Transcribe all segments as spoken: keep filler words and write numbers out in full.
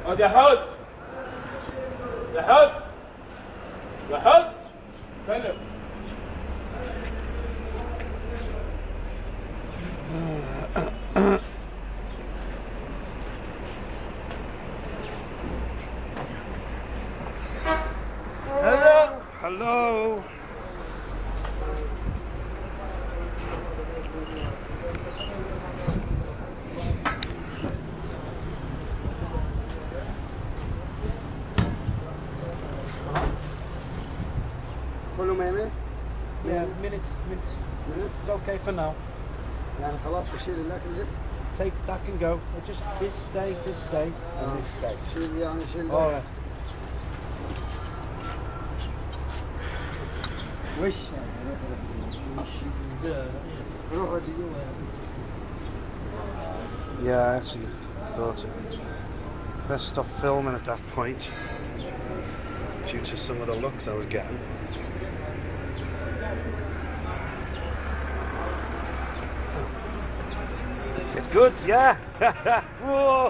اقعد يا حود يا حود يا حود كلم. Hello. Hello. كله مية مية؟ Yeah, minutes, minutes. Minutes? It's okay for now. يعني خلاص بشيل الأكل ده؟ Take that can go. Just this stay, this stay, and آه. this stay. شيل يعني شيل All right. وش روح ودي جوا. Yeah, I actually thought it. Best stop filming at that point due to some of the looks I was getting. It's good, yeah. Whoa.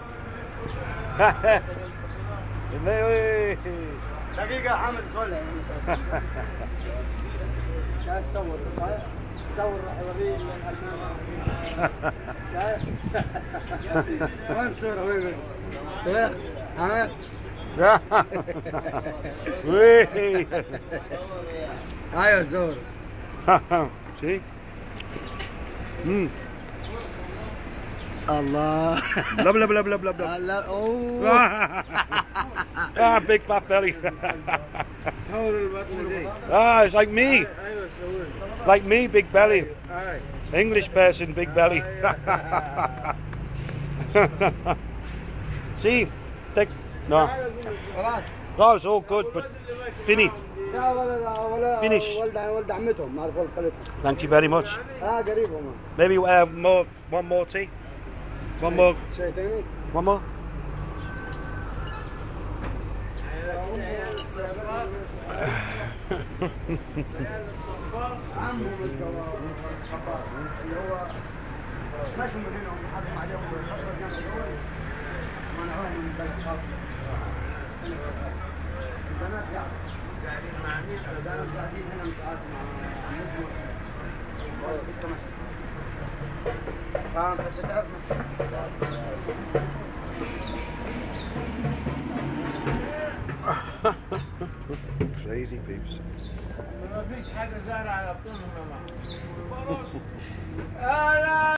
دقيقة حامد كلها. شايف صور شايف صور راح يوريه الألمان. شايف؟ وين الصورة وين وين؟ وين؟ ها؟ ايوه زور. See? Mm. الله. Blah blah blah blah blah blah. الله اوه. Ah, big fat belly. صور البطن دي. Ah, it's like me. ايوه صور. Like me, big belly. اي. English person, big belly. See? Take. No. خلاص. No, it's all good, but Finny. لا ولا ولا Finish. ولد ولد عمتهم ما اعرف ولد خالتهم. Thank you very much. اه قريب هم. Maybe uh, more, one more tea. One more. شيء ثاني؟ One more. عمهم الخطاب اللي هو مشوا من هنا وحطوا عليهم بالخطر جنب الأول منعوهم من البلد خالص. البنات قاعدين مع مين؟ البنات قاعدين هنا متعاطوا مع عمتهم. فانت تعرف Crazy peeps. ما فيش حاجه زارعه على طولهم يا